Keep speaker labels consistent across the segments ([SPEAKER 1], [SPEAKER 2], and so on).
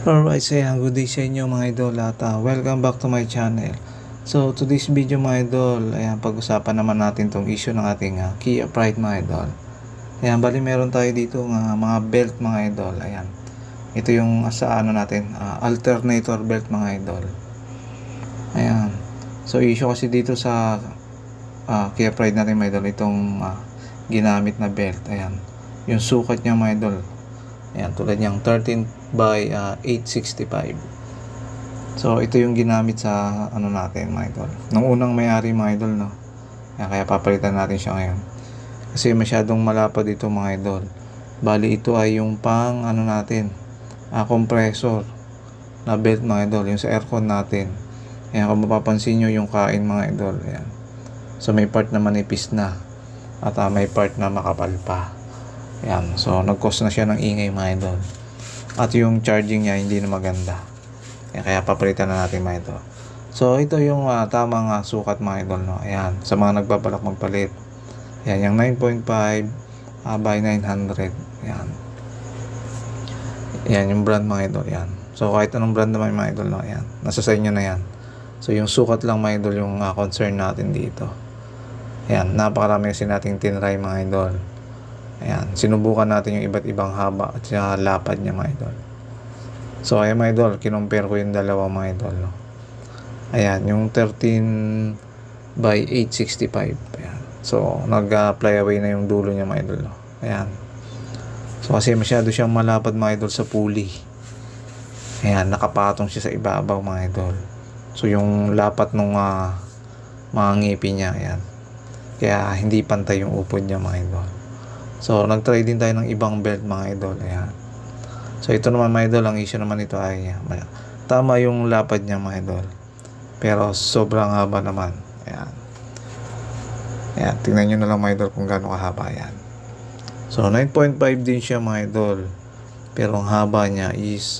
[SPEAKER 1] Alright, so yan, good day sa inyo mga idol at welcome back to my channel. So today's video mga idol, ayan, pag-usapan naman natin tong issue ng ating Kia Pride mga idol. Ayan, bali meron tayo dito mga belt mga idol. Ayan, ito yung sa ano natin, alternator belt mga idol. Ayan, so issue kasi dito sa Kia Pride natin mga idol, itong ginamit na belt. Ayan, yung sukat niya mga idol. Ayan, tulad niyang 13 by 865. So ito yung ginamit sa ano natin mga idol. Nung unang may-ari mga idol, no. Ayan, kaya papalitan natin siya ngayon. Kasi masyadong malapad ito mga idol. Bali ito ay yung pang ano natin, compressor na belt mga idol, yung sa aircon natin. Ayan, kung mapapansin nyo yung kain mga idol. Ayan. So may part na manipis na at may part na makapal pa. Ayan, so nag-cause na siya ng ingay mga idol. At yung charging niya hindi na maganda. Ayan, kaya papalitan na natin mga idol. So ito yung tamang sukat mga idol, no? Ayan, sa mga nagbabalak magpalit. Ayan, yung 9.5 by 900. Ayan. Ayan, yung brand mga idol. Ayan. So kahit anong brand naman mga idol, no? Ayan, nasa sa inyo na yan. So yung sukat lang mga idol yung concern natin dito. Ayan, napakarami kasi nating tinry mga idol. Ayan, sinubukan natin yung iba't ibang haba at lapad niya mga idol. So ayan mga idol, kinumpare ko yung dalawa mga idol, no? Ayan, yung 13 by 865. Ayan. So nag-fly away na yung dulo niya mga idol, no? Ayan. So kasi masyado siyang malapad mga idol sa pulley. Ayan, nakapatong siya sa ibabaw mga idol. So yung lapat nung mga ngipin niya, ayan. Kaya hindi pantay yung upod niya mga idol. So, nag-try din tayo ng ibang belt mga idol. Ayan. So, ito naman mga idol, ang issue naman ito ay tama yung lapad niya mga idol. Pero sobrang haba naman. Ayan. Ayan, tingnan nyo na lang mga idol kung gaano kahaba. Ayan. So, 9.5 din siya mga idol. Pero ang haba niya is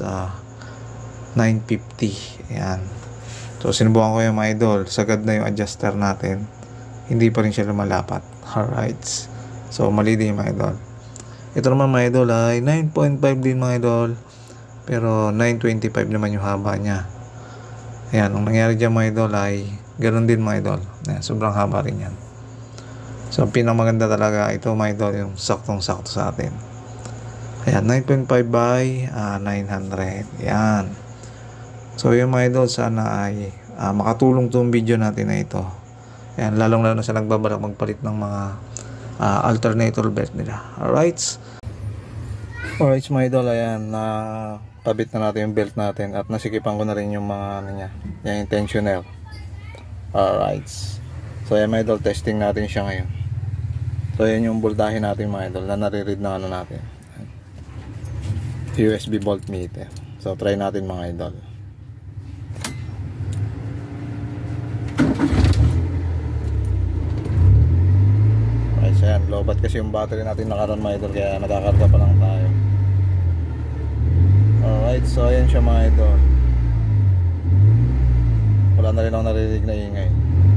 [SPEAKER 1] 950. Ayan. So, sinubukan ko yung mga idol. Sagad na yung adjuster natin. Hindi pa rin siya lumalapat. Alright. So, mali din mga idol. Ito naman mga idol ay 9.5 din mga idol. Pero 925 naman yung haba niya. Ayan, ang nangyari dyan mga idol ay ganoon din mga idol. Ayan, sobrang haba rin yan. So, pinamaganda talaga ito mga idol, yung saktong-sakto sa atin. Ayan, 9.5 by 900. Ayan. So, yung mga idol, sana ay makatulong itong video natin na ito. Ayan, lalong-lalo sa nagbabalak magpalit ng mga alternator belt nila. Alright mga idol, ayan, pabit na natin yung belt natin at nasikipan ko na rin yung mga ano niya, yung tensioner. Alright, so ayan mga idol, testing natin siya ngayon. So ayan yung voltahe natin mga idol na nare-read na ano natin, USB voltmeter. So try natin mga idol. Ayan, lobat kasi yung battery natin nakaraan mga idol, kaya nakakarga pa lang tayo. Alright, so ayan siya mga idol. Wala na rin akong naririnig na ingay.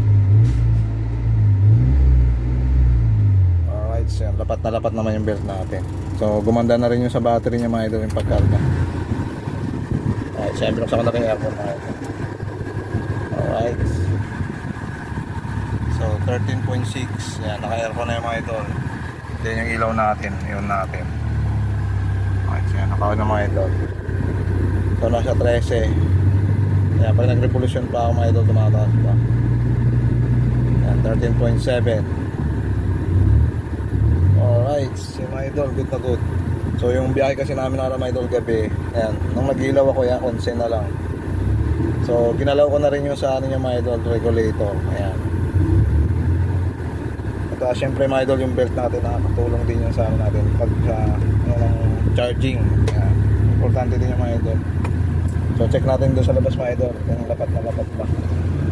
[SPEAKER 1] Alright, so yan, lapat na lapat naman yung belt natin. So gumanda na rin yung sa battery niya mga idol, yung pagkarga. Alright, siyempre binuksan ko na rin aircon mga idol. Alright, so 13.6. Yan, naka-aircon na yung mga idol. Yan yung ilaw natin, yun natin. Okay, so yan, naka-on na mga idol. So nasa 13. Yan, pag nag-revolution pa ako mga idol, tumataas pa. Yan, 13.7. Alright, so mga idol, good na good. So yung biyahe kasi namin na mga idol gabi, ayan, nung mag-ilaw ako yan, konsen na lang. So ginalaw ko na rin yung sa ano yung mga idol, regulator. Ayan. At syempre mga idol, yung belt natin nakakatulong din yung sa ano natin pag sa charging. Ayan. Importante din yung mga idol. So check natin doon sa labas mga idol kung lapat na lapat ba.